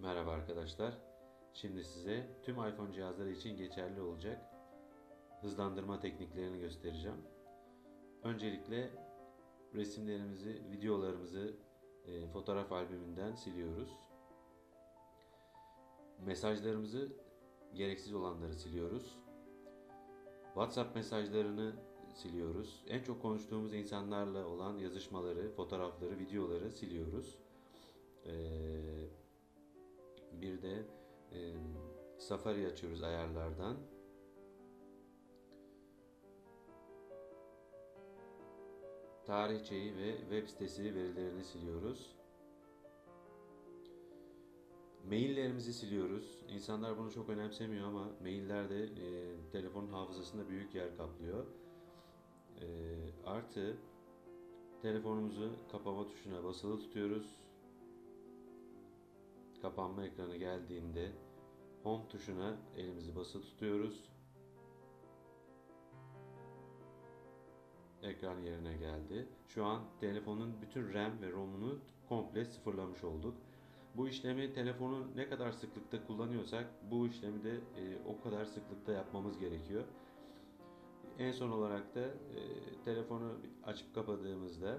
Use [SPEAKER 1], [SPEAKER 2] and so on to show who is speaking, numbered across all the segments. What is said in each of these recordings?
[SPEAKER 1] Merhaba arkadaşlar. Şimdi size tüm iPhone cihazları için geçerli olacak hızlandırma tekniklerini göstereceğim. Öncelikle resimlerimizi, videolarımızı fotoğraf albümünden siliyoruz. Mesajlarımızı, gereksiz olanları siliyoruz. WhatsApp mesajlarını siliyoruz. En çok konuştuğumuz insanlarla olan yazışmaları, fotoğrafları, videoları siliyoruz. Bir de Safari açıyoruz ayarlardan. Tarihçeyi ve web sitesi verilerini siliyoruz. Maillerimizi siliyoruz. İnsanlar bunu çok önemsemiyor ama mailler de telefonun hafızasında büyük yer kaplıyor. Artı telefonumuzu kapama tuşuna basılı tutuyoruz. Kapanma ekranı geldiğinde Home tuşuna elimizi basılı tutuyoruz. Ekran yerine geldi. Şu an telefonun bütün RAM ve ROM'unu komple sıfırlamış olduk. Bu işlemi telefonu ne kadar sıklıkta kullanıyorsak bu işlemi de o kadar sıklıkta yapmamız gerekiyor. En son olarak da telefonu açıp kapadığımızda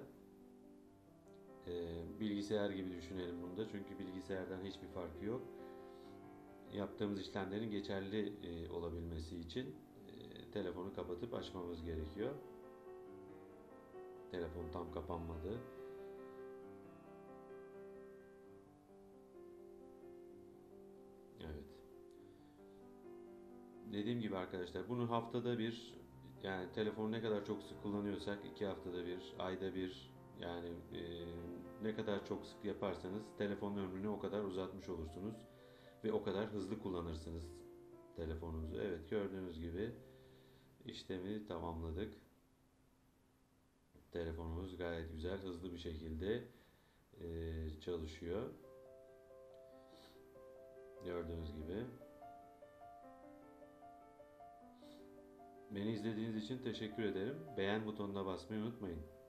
[SPEAKER 1] bilgisayar gibi düşünelim bunda. Çünkü bilgisayardan hiçbir farkı yok. Yaptığımız işlemlerin geçerli olabilmesi için telefonu kapatıp açmamız gerekiyor. Telefon tam kapanmadı. Evet. Dediğim gibi arkadaşlar bunu haftada bir, yani telefonu ne kadar çok sık kullanıyorsak 2 haftada bir, ayda bir, yani ne kadar çok sık yaparsanız telefonun ömrünü o kadar uzatmış olursunuz ve o kadar hızlı kullanırsınız telefonunuzu. Evet, gördüğünüz gibi işlemi tamamladık. Telefonumuz gayet güzel, hızlı bir şekilde çalışıyor. Gördüğünüz gibi. Beni izlediğiniz için teşekkür ederim. Beğen butonuna basmayı unutmayın.